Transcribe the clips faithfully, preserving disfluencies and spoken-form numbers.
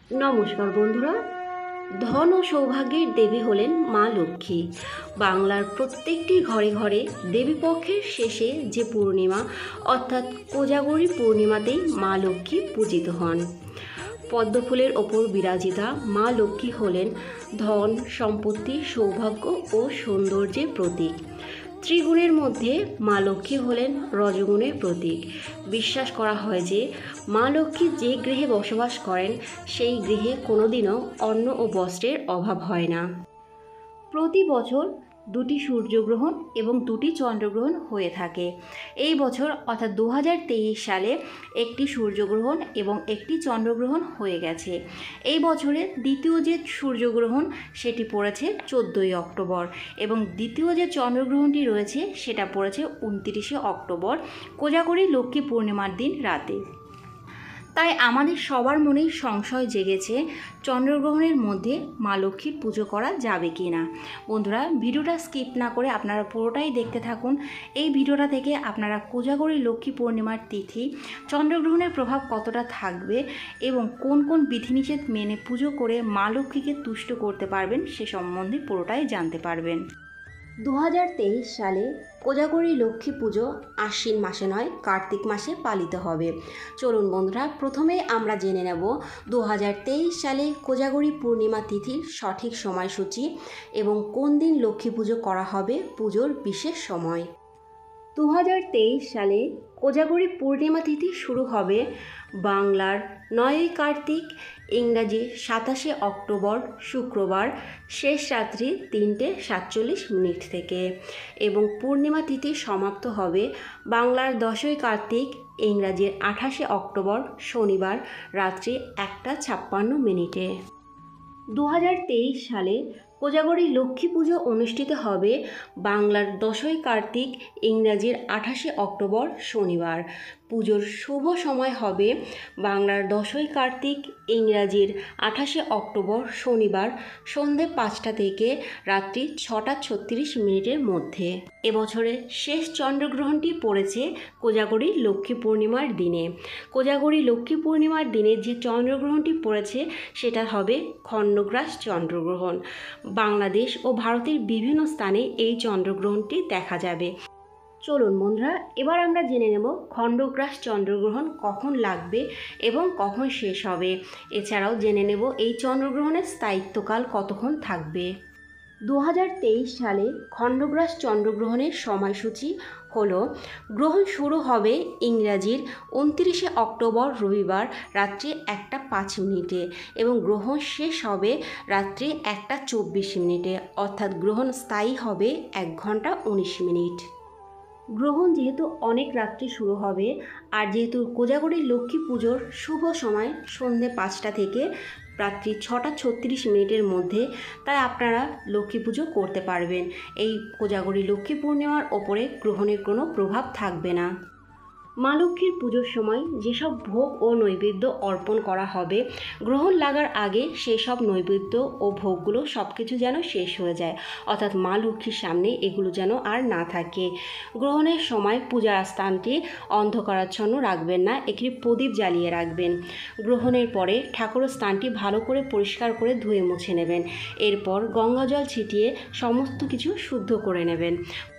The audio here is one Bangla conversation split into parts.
নমস্কার বন্ধুরা। ধন ও সৌভাগ্যের দেবী হলেন মা লক্ষ্মী। বাংলার প্রত্যেকটি ঘরে ঘরে দেবীপক্ষের শেষে যে পূর্ণিমা অর্থাৎ কোজাগরী পূর্ণিমাতেই মা লক্ষ্মী পূজিত হন। পদ্মফুলের ওপর বিরাজিতা মা লক্ষ্মী হলেন ধন, সম্পত্তি, সৌভাগ্য ও সৌন্দর্যের প্রতীক। ত্রিগুণের মধ্যে মা লক্ষ্মী হলেন রজগুণের প্রতীক। বিশ্বাস করা হয় যে মা লক্ষ্মী যে গৃহে বসবাস করেন সেই গৃহে কোনোদিনও অন্ন ও বস্ত্রের অভাব হয় না। প্রতি বছর দুটি সূর্যগ্রহণ এবং দুটি চন্দ্রগ্রহণ হয়ে থাকে। এই বছর অর্থাৎ দু হাজার তেইশ সালে একটি সূর্যগ্রহণ এবং একটি চন্দ্রগ্রহণ হয়ে গেছে। এই বছরের দ্বিতীয় যে সূর্যগ্রহণ সেটি পড়েছে চোদ্দোই অক্টোবর এবং দ্বিতীয় যে চন্দ্রগ্রহণটি রয়েছে সেটা পড়েছে উনত্রিশে অক্টোবর, কোজাগরী লক্ষ্মী পূর্ণিমার দিন রাতে। তাই আমাদের সবার মনেই সংশয় জেগেছে চন্দ্রগ্রহণের মধ্যে মা লক্ষ্মীর পুজো করা যাবে কি না। বন্ধুরা, ভিডিওটা স্কিপ না করে আপনারা পুরোটাই দেখতে থাকুন। এই ভিডিওটা থেকে আপনারা কোজাগরী লক্ষ্মী পূর্ণিমার তিথি, চন্দ্রগ্রহণের প্রভাব কতটা থাকবে এবং কোন কোন বিধিনিষেধ মেনে পুজো করে মা লক্ষ্মীকে তুষ্ট করতে পারবেন সে সম্বন্ধে পুরোটাই জানতে পারবেন। দু হাজার তেইশ সালে কোজাগরী লক্ষ্মী পুজো আশ্বিন মাসে নয় কার্তিক মাসে পালিত হবে। চলুন বন্ধুরা, প্রথমে আমরা জেনে নেব দু হাজার তেইশ সালে কোজাগরী পূর্ণিমা তিথির সঠিক সময়সূচি এবং কোন দিন লক্ষ্মী পুজো করা হবে পুজোর বিশেষ সময়। দু হাজার তেইশ সালে কোজাগরী পূর্ণিমা তিথি শুরু হবে বাংলার নয়ই কার্তিক, ইংরাজি সাতাশে অক্টোবর শুক্রবার শেষ রাত্রি তিনটে সাতচল্লিশ মিনিট থেকে এবং পূর্ণিমা তিথি সমাপ্ত হবে বাংলার দশই কার্তিক, ইংরাজির আঠাশে অক্টোবর শনিবার রাত্রি একটা ছাপ্পান্ন মিনিটে। দু হাজার তেইশ সালে কোজাগরী লক্ষ্মী পুজো অনুষ্ঠিত হবে বাংলার দশই কার্তিক, ইংরাজির আঠাশে অক্টোবর শনিবার। পুজোর শুভ সময় হবে বাংলার দশই কার্তিক, ইংরাজির আঠাশে অক্টোবর শনিবার সন্ধে পাঁচটা থেকে রাত্রি ছটা ছত্রিশ মিনিটের মধ্যে। এবছরের শেষ চন্দ্রগ্রহণটি পড়েছে কোজাগরী লক্ষ্মী পূর্ণিমার দিনে। কোজাগরী লক্ষ্মী পূর্ণিমার দিনে যে চন্দ্রগ্রহণটি পড়েছে সেটা হবে খণ্ডগ্রাস চন্দ্রগ্রহণ। বাংলাদেশ ও ভারতের বিভিন্ন স্থানে এই চন্দ্রগ্রহণটি দেখা যাবে। চলুন বন্ধুরা, এবার আমরা জেনে নেব খণ্ডগ্রাস চন্দ্রগ্রহণ কখন লাগবে এবং কখন শেষ হবে। এছাড়াও জেনে নেব এই চন্দ্রগ্রহণের স্থায়িত্বকাল কতক্ষণ থাকবে। দু হাজার তেইশ সালে খণ্ডগ্রাস চন্দ্রগ্রহণের সময়সূচি হলো গ্রহণ শুরু হবে ইংরাজির উনত্রিশে অক্টোবর রবিবার রাত্রি একটা পাঁচ মিনিটে এবং গ্রহণ শেষ হবে রাত্রি একটা চব্বিশ মিনিটে, অর্থাৎ গ্রহণ স্থায়ী হবে এক ঘন্টা উনিশ মিনিট। গ্রহণ যেহেতু অনেক রাত্রি শুরু হবে আর যেহেতু কোজাগরী লক্ষ্মী পুজোর শুভ সময় সন্ধ্যে পাঁচটা থেকে রাত্রি ছটা ছত্রিশ মিনিটের মধ্যে, তাই আপনারা লক্ষ্মী পুজো করতে পারবেন। এই কোজাগরী লক্ষ্মী পূর্ণিমার ওপরে গ্রহণের কোনো প্রভাব থাকবে না। মা লক্ষ্মীর পুজোর সময় যেসব ভোগ ও নৈবেদ্য অর্পণ করা হবে গ্রহণ লাগার আগে সেই সব নৈবেদ্য ও ভোগগুলো সব কিছু যেন শেষ হয়ে যায়, অর্থাৎ মা লক্ষ্মীর সামনে এগুলো যেন আর না থাকে। গ্রহণের সময় পূজার স্থানটি অন্ধকারাচ্ছন্ন রাখবেন না, একটি প্রদীপ জ্বালিয়ে রাখবেন। গ্রহণের পরে ঠাকুরের স্থানটি ভালো করে পরিষ্কার করে ধুয়ে মুছে নেবেন। এরপর গঙ্গা জল ছিটিয়ে সমস্ত কিছু শুদ্ধ করে নেবেন।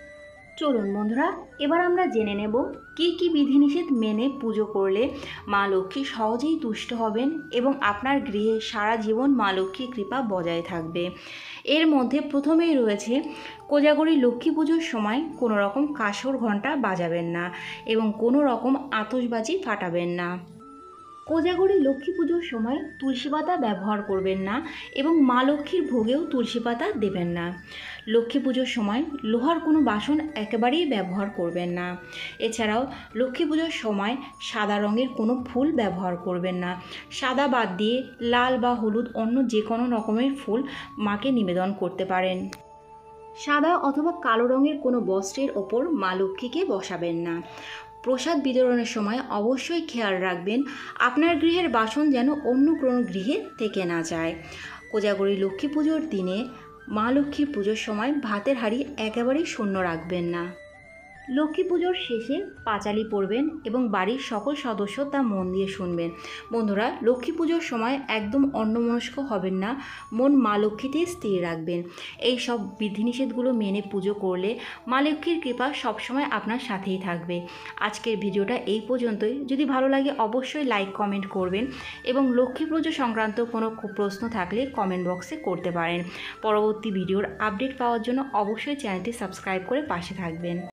চলুন বন্ধুরা, এবার আমরা জেনে নেব কী কী বিধিনিষেধ মেনে পুজো করলে মা লক্ষ্মী সহজেই তুষ্ট হবেন এবং আপনার গৃহে সারা জীবন মা লক্ষ্মীর কৃপা বজায় থাকবে। এর মধ্যে প্রথমেই রয়েছে কোজাগরী লক্ষ্মী পুজোর সময় কোনো রকম কাঁসর ঘণ্টা বাজাবেন না এবং কোনো রকম আতশবাজি ফাটাবেন না। কোজাগরী লক্ষ্মী পুজোর সময় তুলসী পাতা ব্যবহার করবেন না এবং মা লক্ষ্মীর ভোগেও তুলসী পাতা দেবেন না। লক্ষ্মী পুজোর সময় লোহার কোনো বাসন একেবারেই ব্যবহার করবেন না। এছাড়াও লক্ষ্মী পুজোর সময় সাদা রঙের কোনো ফুল ব্যবহার করবেন না। সাদা বাদ দিয়ে লাল বা হলুদ অন্য যে কোনো রকমের ফুল মাকে নিবেদন করতে পারেন। সাদা অথবা কালো রঙের কোনো বস্ত্রের ওপর মা লক্ষ্মীকে বসাবেন না। প্রসাদ বিতরণের সময় অবশ্যই খেয়াল রাখবেন আপনার গৃহের বাসন যেন অন্য কোনো গৃহে থেকে না যায়। কোজাগরী লক্ষ্মী পুজোর দিনে মা লক্ষ্মীর পুজোর সময় ভাতের হাঁড়ি একেবারেই শূন্য রাখবেন না। লক্ষ্মী পুজোর শেষে পাঁচালি পড়বেন এবং বাড়ির সকল সদস্য তা মন দিয়ে শুনবেন। বন্ধুরা, লক্ষ্মী পুজোর সময় একদম অন্যমনস্ক হবেন না, মন মা লক্ষ্মীতে স্থির রাখবেন। এই সব বিধিনিষেধগুলো মেনে পুজো করলে মা লক্ষ্মীর কৃপা সবসময় আপনার সাথেই থাকবে। আজকের ভিডিওটা এই পর্যন্তই। যদি ভালো লাগে অবশ্যই লাইক কমেন্ট করবেন এবং লক্ষ্মী পুজো সংক্রান্ত কোনো প্রশ্ন থাকলে কমেন্ট বক্সে করতে পারেন। পরবর্তী ভিডিওর আপডেট পাওয়ার জন্য অবশ্যই চ্যানেলটি সাবস্ক্রাইব করে পাশে থাকবেন।